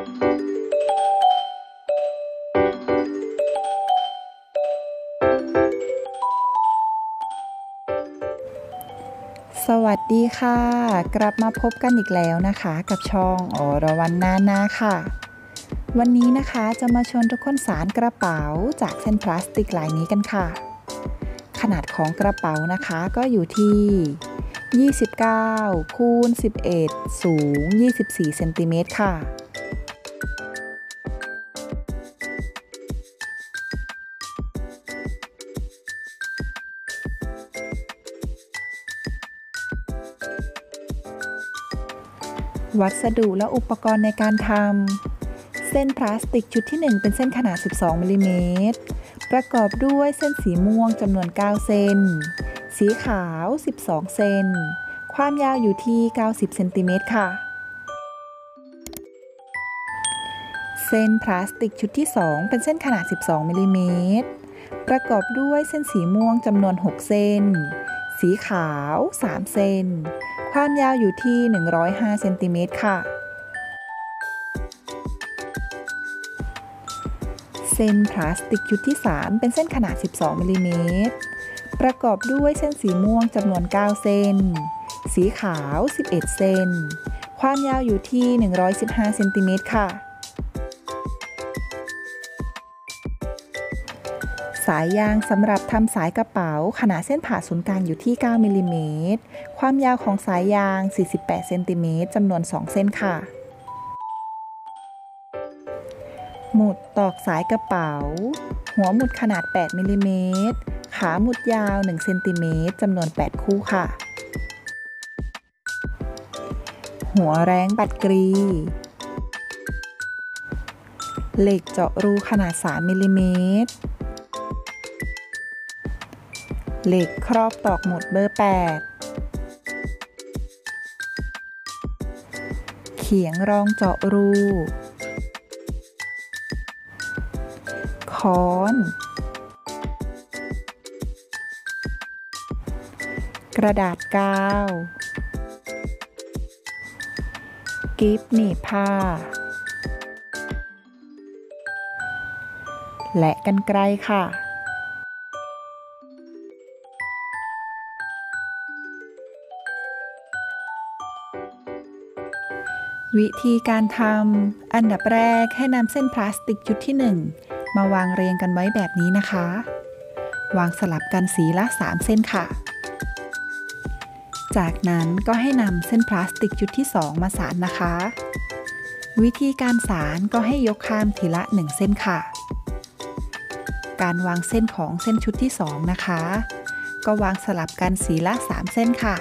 สวัสดีค่ะกลับมาพบกันอีกแล้วนะคะกับช่องอรวรรณนานาค่ะวันนี้นะคะจะมาชวนทุกคนสานกระเป๋าจากเส้นพลาสติกลายนี้กันค่ะขนาดของกระเป๋านะคะก็อยู่ที่29คูณ11สูง24เซนติเมตรค่ะวัสดุและอุปกรณ์ในการทำเส้นพลาสติกชุดที่1เป็นเส้นขนาด12มิลลิเมตรประกอบด้วยเส้นสีม่วงจำนวน9เส้นสีขาว12เซนความยาวอยู่ที่90เซนติเมตรค่ะเส้นพลาสติกชุดที่2เป็นเส้นขนาด12มิลลิเมตรประกอบด้วยเส้นสีม่วงจำนวน6เส้นสีขาว3เซนความยาวอยู่ที่105เซนติเมตรค่ะเส้นพลาสติกชุดที่3เป็นเส้นขนาด12มิลลิเมตรประกอบด้วยเส้นสีม่วงจำนวน9เส้นสีขาว11เส้นความยาวอยู่ที่115เซนติเมตรค่ะสายยางสำหรับทำสายกระเป๋าขนาดเส้นผ่าศูนย์กลางอยู่ที่9มิลลิเมตรความยาวของสายยาง48เซนติเมตรจำนวน2เส้นค่ะหมุดตอกสายกระเป๋าหัวหมุดขนาด8มิลลิเมตรขาหมุดยาว1เซนติเมตรจำนวน8คู่ค่ะหัวแร้งบัดกรีเหล็กเจาะรูขนาด3มิลลิเมตรเหล็กครอบตอกหมุดเบอร์8เขียงรองเจาะรูค้อนกระดาษกาวกิ๊บหนีบผ้าและกรรไกรค่ะวิธีการทำอันดับแรกให้นำเส้นพลาสติกชุดที่1มาวางเรียงกันไว้แบบนี้นะคะวางสลับกันสีละ3เส้นค่ะจากนั้นก็ให้นำเส้นพลาสติกชุดที่2มาสานนะคะวิธีการสานก็ให้ยกข้ามทีละ1เส้นค่ะการวางเส้นของเส้นชุดที่2นะคะก็วางสลับกันสีละ3เส้นค่ะ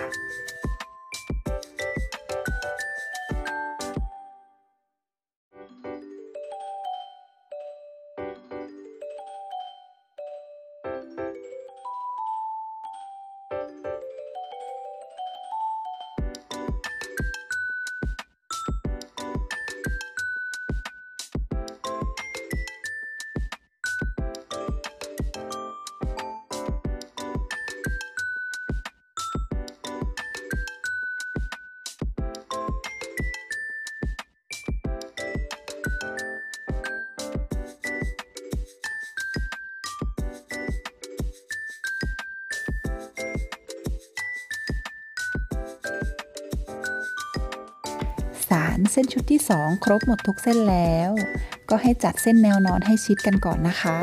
สานเส้นชุดที่2ครบหมดทุกเส้นแล้วก็ให้จัดเส้นแนวนอนให้ชิดกันก่อนนะคะ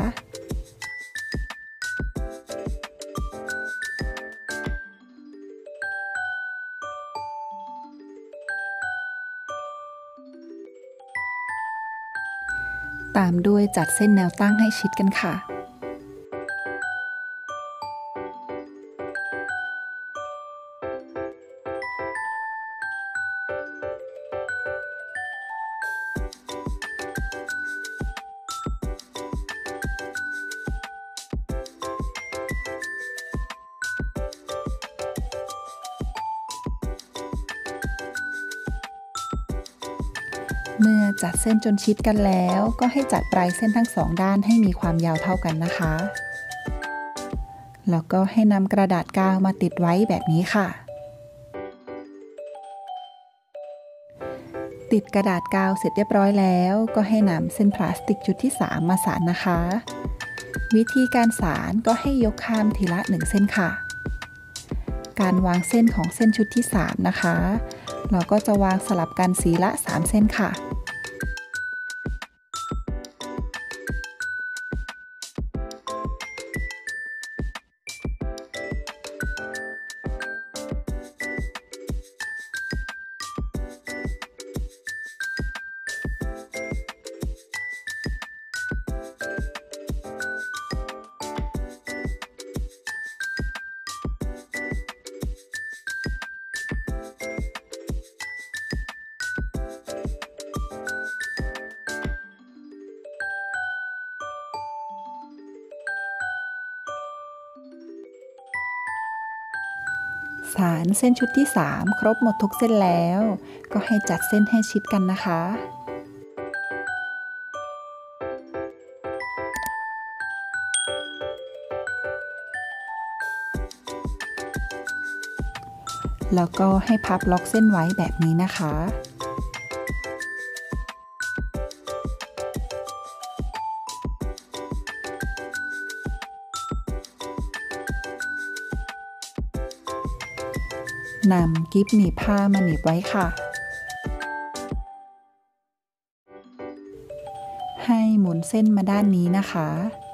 ตามด้วยจัดเส้นแนวตั้งให้ชิดกันค่ะเมื่อจัดเส้นจนชิดกันแล้วก็ให้จัดปลายเส้นทั้ง2ด้านให้มีความยาวเท่ากันนะคะแล้วก็ให้นำกระดาษกาวมาติดไว้แบบนี้ค่ะติดกระดาษกาวเสร็จเรียบร้อยแล้วก็ให้นำเส้นพลาสติกชุดที่3มาสานนะคะวิธีการสานก็ให้ยกข้ามทีละ1เส้นค่ะการวางเส้นของเส้นชุดที่3นะคะเราก็จะวางสลับกันสีละ3เส้นค่ะสานเส้นชุดที่3ครบหมดทุกเส้นแล้วก็ให้จัดเส้นให้ชิดกันนะคะแล้วก็ให้พับล็อกเส้นไว้แบบนี้นะคะนำกิ๊บหนีบผ้ามาหนีบไว้ค่ะให้หมุนเส้นมาด้านนี้นะคะ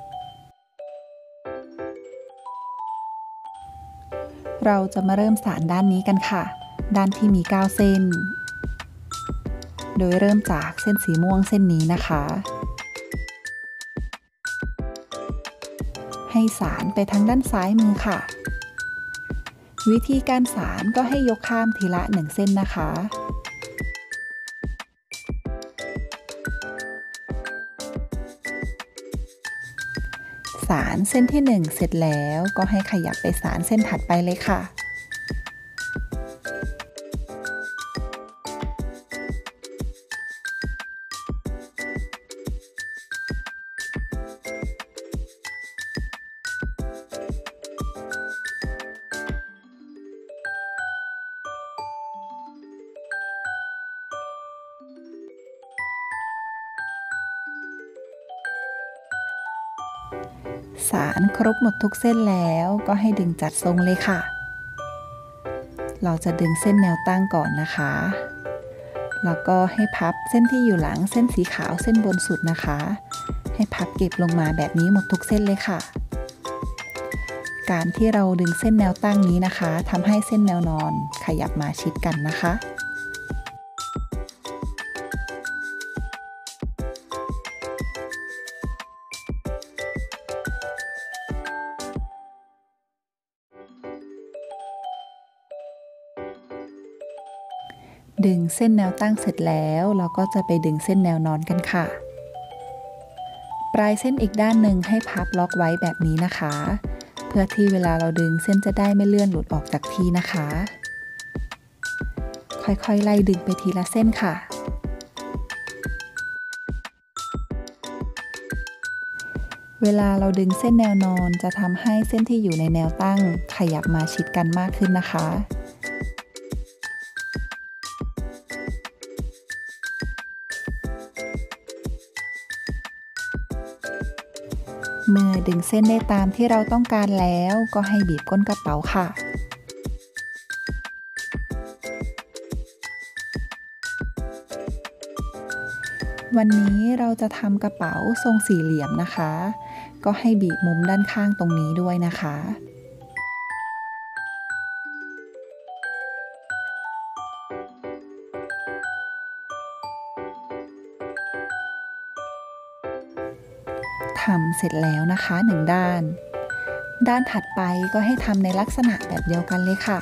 เราจะมาเริ่มสานด้านนี้กันค่ะด้านที่มี9เส้นโดยเริ่มจากเส้นสีม่วงเส้นนี้นะคะให้สานไปทางด้านซ้ายมือค่ะวิธีการสานก็ให้ยกข้ามทีละ1เส้นนะคะสานเส้นที่1เสร็จแล้วก็ให้ขยับไปสานเส้นถัดไปเลยค่ะสานครบหมดทุกเส้นแล้วก็ให้ดึงจัดทรงเลยค่ะเราจะดึงเส้นแนวตั้งก่อนนะคะแล้วก็ให้พับเส้นที่อยู่หลังเส้นสีขาวเส้นบนสุดนะคะให้พับเก็บลงมาแบบนี้หมดทุกเส้นเลยค่ะการที่เราดึงเส้นแนวตั้งนี้นะคะทำให้เส้นแนวนอนขยับมาชิดกันนะคะดึงเส้นแนวตั้งเสร็จแล้วเราก็จะไปดึงเส้นแนวนอนกันค่ะปลายเส้นอีกด้านหนึ่งให้พับล็อกไว้แบบนี้นะคะเพื่อที่เวลาเราดึงเส้นจะได้ไม่เลื่อนหลุดออกจากที่นะคะค่อยๆไล่ดึงไปทีละเส้นค่ะเวลาเราดึงเส้นแนวนอนจะทำให้เส้นที่อยู่ในแนวตั้งขยับมาชิดกันมากขึ้นนะคะเมื่อดึงเส้นได้ตามที่เราต้องการแล้วก็ให้บีบก้นกระเป๋าค่ะวันนี้เราจะทำกระเป๋าทรงสี่เหลี่ยมนะคะก็ให้บีบมุมด้านข้างตรงนี้ด้วยนะคะทำเสร็จแล้วนะคะ1ด้านด้านถัดไปก็ให้ทำในลักษณะแบบเดียวกันเลยค่ะ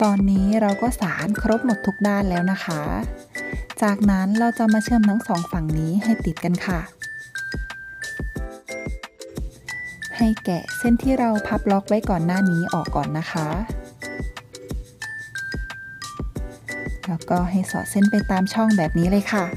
ตอนนี้เราก็สานครบหมดทุกด้านแล้วนะคะ จากนั้นเราจะมาเชื่อมทั้งสองฝั่งนี้ให้ติดกันค่ะ ให้แกะเส้นที่เราพับล็อกไว้ก่อนหน้านี้ออกก่อนนะคะ แล้วก็ให้สอดเส้นไปตามช่องแบบนี้เลยค่ะ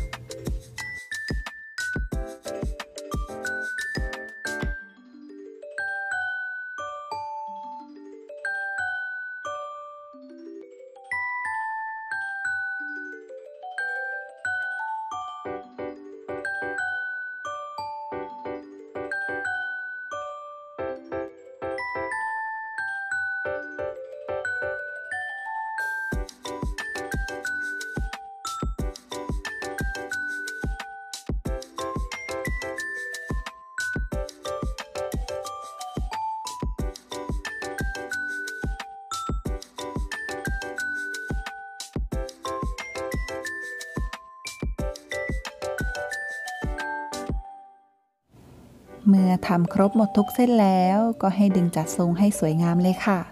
เมื่อทำครบหมดทุกเส้นแล้วก็ให้ดึงจัดทรงให้สวยงามเลยค่ะ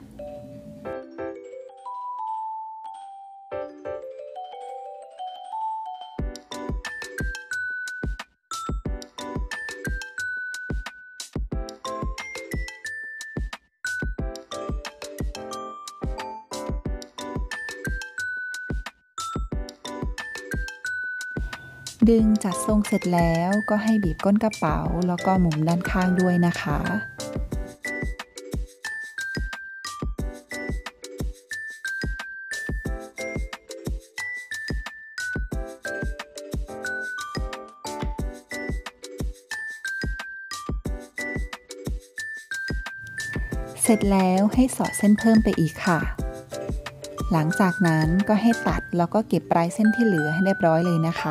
ดึงจัดทรงเสร็จแล้วก็ให้บีบก้นกระเป๋าแล้วก็หมุนด้านข้างด้วยนะคะ เสร็จแล้วให้สอดเส้นเพิ่มไปอีกค่ะ หลังจากนั้นก็ให้ตัดแล้วก็เก็บปลายเส้นที่เหลือให้เรียบร้อยเลยนะคะ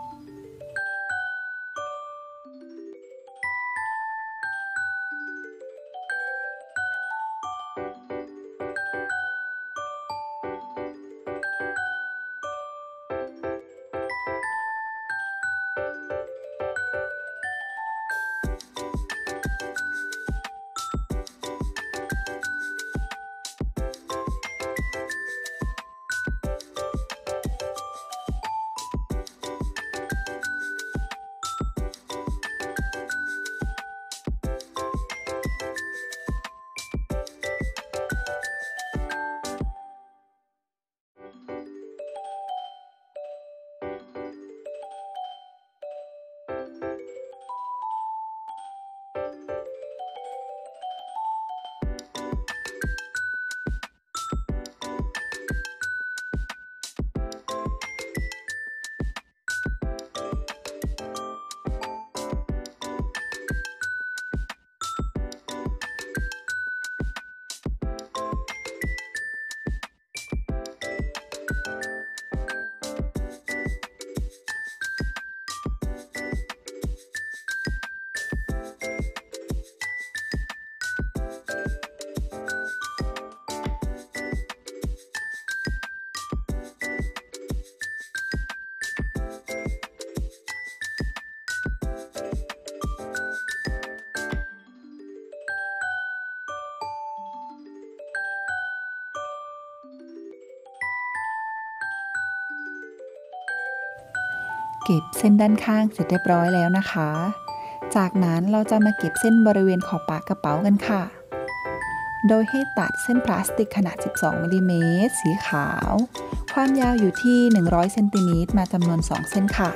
เก็บเส้นด้านข้างเสร็จเรียบร้อยแล้วนะคะ จากนั้นเราจะมาเก็บเส้นบริเวณขอบปากกระเป๋ากันค่ะ โดยให้ตัดเส้นพลาสติกขนาด 12 มิลลิเมตรสีขาว ความยาวอยู่ที่ 100 เซนติเมตรมาจำนวน 2 เส้นค่ะ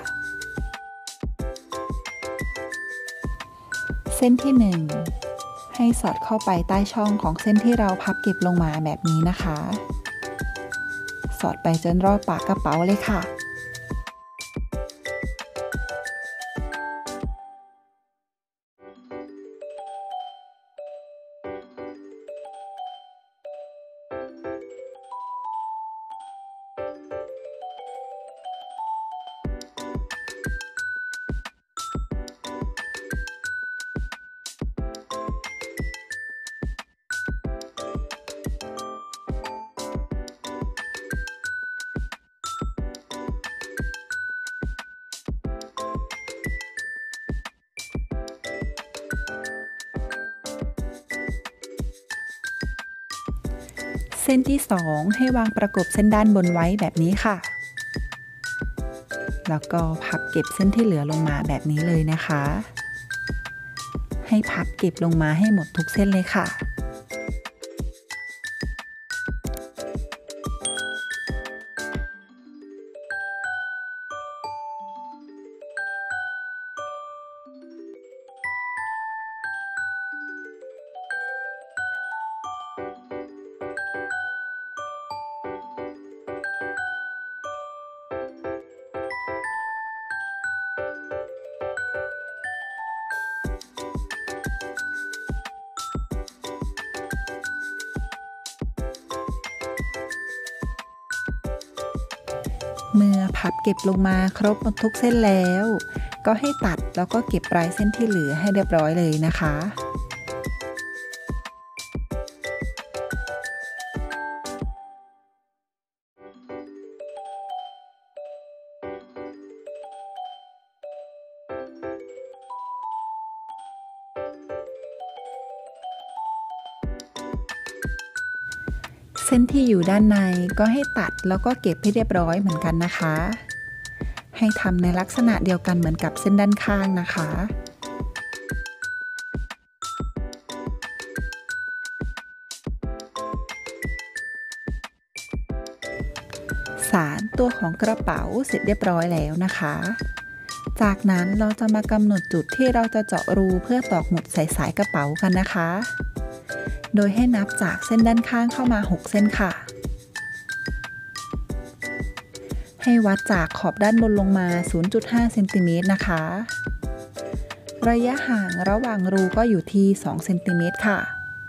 เส้นที่ 1 ให้สอดเข้าไปใต้ช่องของเส้นที่เราพับเก็บลงมาแบบนี้นะคะ สอดไปจนรอบปากกระเป๋าเลยค่ะเส้นที่2ให้วางประกบเส้นด้านบนไว้แบบนี้ค่ะแล้วก็พับเก็บเส้นที่เหลือลงมาแบบนี้เลยนะคะให้พับเก็บลงมาให้หมดทุกเส้นเลยค่ะเมื่อพับเก็บลงมาครบหมดทุกเส้นแล้วก็ให้ตัดแล้วก็เก็บปลายเส้นที่เหลือให้เรียบร้อยเลยนะคะเส้นที่อยู่ด้านในก็ให้ตัดแล้วก็เก็บให้เรียบร้อยเหมือนกันนะคะให้ทำในลักษณะเดียวกันเหมือนกับเส้นด้านข้างนะคะสานตัวของกระเป๋าเสร็จเรียบร้อยแล้วนะคะจากนั้นเราจะมากำหนดจุดที่เราจะเจาะรูเพื่อตอกหมุดใส่สายกระเป๋ากันนะคะโดยให้นับจากเส้นด้านข้างเข้ามา6เส้นค่ะให้วัดจากขอบด้านบนลงมา 0.5 เซนติเมตรนะคะระยะห่างระหว่างรูก็อยู่ที่2เซนติเมตรค่ะ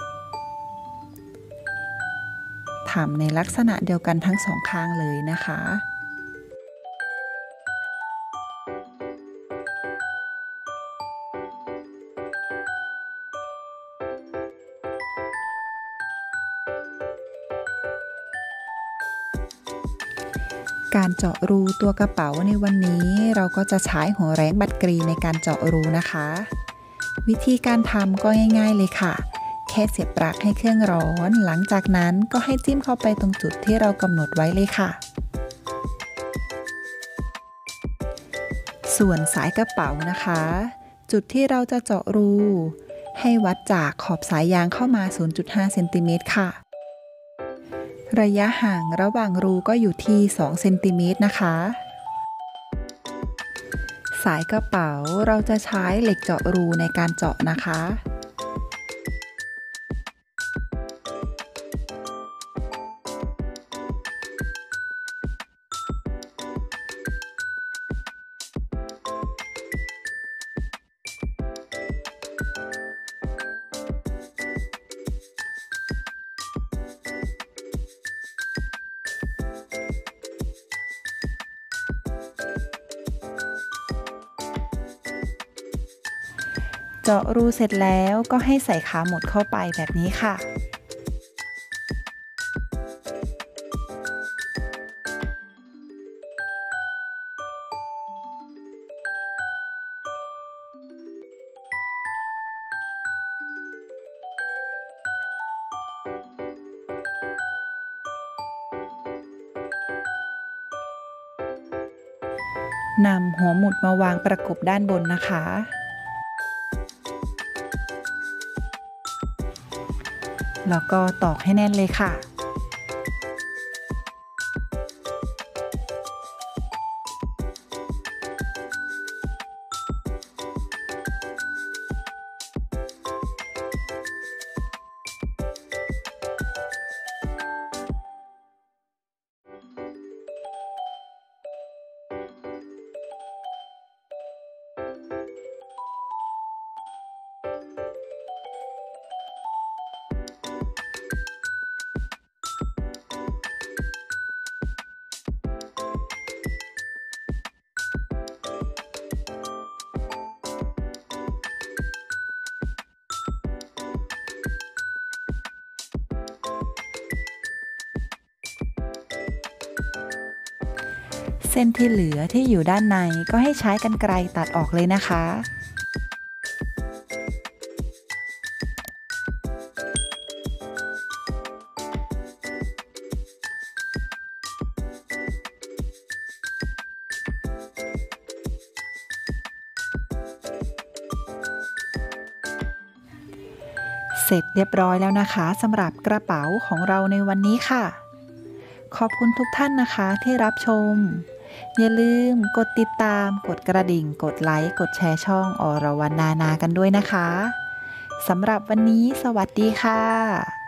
ทำในลักษณะเดียวกันทั้งสองข้างเลยนะคะการเจาะรูตัวกระเป๋าในวันนี้เราก็จะใช้หัวแรงบัดกรีในการเจาะรูนะคะวิธีการทำก็ง่ายๆเลยค่ะแค่เสียบปลั๊กให้เครื่องร้อนหลังจากนั้นก็ให้จิ้มเข้าไปตรงจุดที่เรากำหนดไว้เลยค่ะส่วนสายกระเป๋านะคะจุดที่เราจะเจาะรูให้วัดจากขอบสายยางเข้ามา 0.5 เซนติเมตรค่ะระยะห่างระหว่างรูก็อยู่ที่2เซนติเมตรนะคะสายกระเป๋าเราจะใช้เหล็กเจาะรูในการเจาะนะคะเจาะรูเสร็จแล้วก็ให้ใส่ขาหมุดเข้าไปแบบนี้ค่ะนำหัวหมุดมาวางประกบด้านบนนะคะแล้วก็ตอกให้แน่นเลยค่ะเส้นที่เหลือที่อยู่ด้านในก็ให้ใช้กรรไกรตัดออกเลยนะคะร็จเรียบร้อยแล้วนะคะสำหรับกระเป๋าของเราในวันนี้ค่ะขอบคุณทุกท่านนะคะที่รับชมอย่าลืมกดติดตามกดกระดิ่งกดไลค์กดแชร์ช่องอรวรรณนานากันด้วยนะคะสำหรับวันนี้สวัสดีค่ะ